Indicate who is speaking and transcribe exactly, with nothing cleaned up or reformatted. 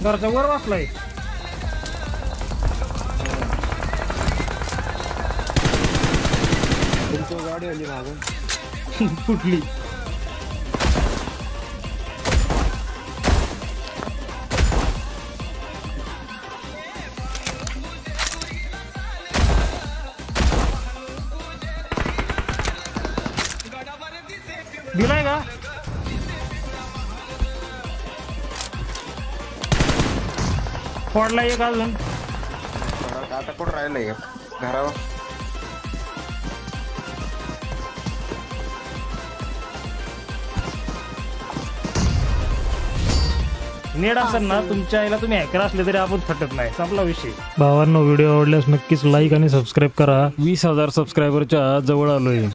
Speaker 1: घरच्या वर बसलाय.
Speaker 2: तुमची गाडी आली मागून.
Speaker 1: कुठली? दिलाय का? पडला एक अजून.
Speaker 2: आता कुठं राहिलंय घरावर?
Speaker 1: नेट असेल ना तुमच्या आईला, तुम्ही हॅकर असले तरी आपण फटत नाही. संपला विषय. भावांनो, व्हिडिओ आवडल्यास नक्कीच लाईक आणि सबस्क्राईब करा. वीस हजार सबस्क्रायबरच्या जवळ आलोय.